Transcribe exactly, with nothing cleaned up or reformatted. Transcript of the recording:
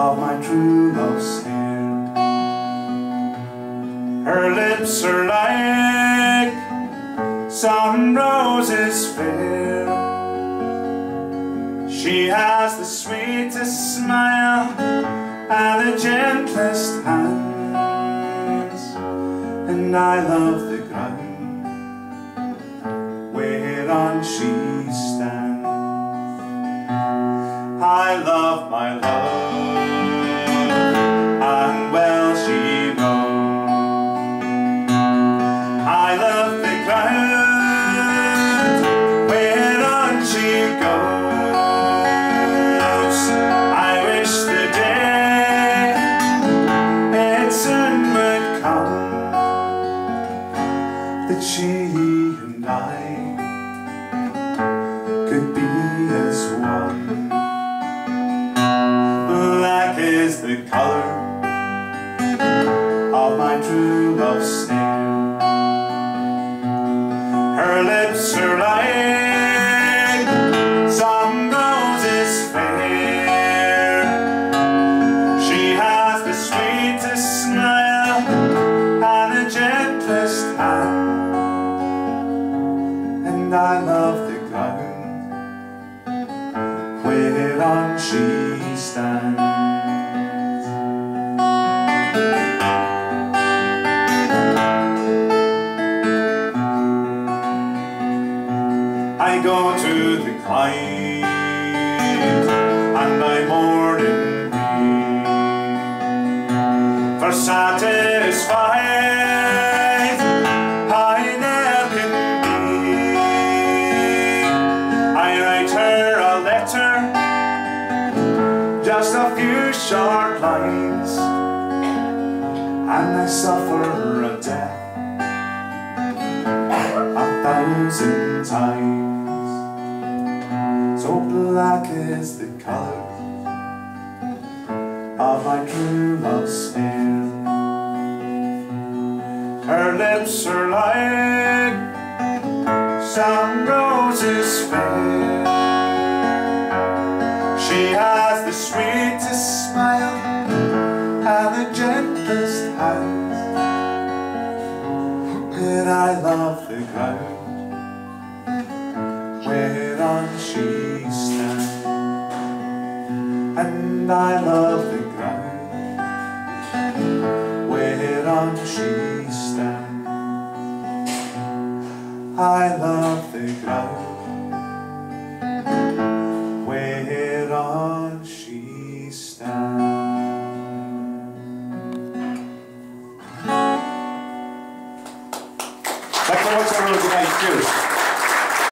of my true love's hair. Her lips are like some roses fair. She has the sweetest smile and the gentlest hands, and I love the ground whereon she stands. I love my love, and well she knows. I love the ground whereon she goes. I wish the day it soon would come that she and I could be as one. Black is the color of my true love's hair. Her lips are like some roses fair. She has the sweetest smile and the gentlest hand, and I love the ground whereon she stands. I go to the Clyde and I mourn in me, for satisfied I ne'er can be. I write her a letter, just a few short lines, and I suffer a death a thousand times. So black is the color of my true love's hair. Her lips are like some roses fair. She has the sweetest smile and the gentlest hands, and I love the ground whereon she stands. And I love the ground whereon she stands. I love the ground whereon she stands. Thanks so much, everyone, tonight. Cheers.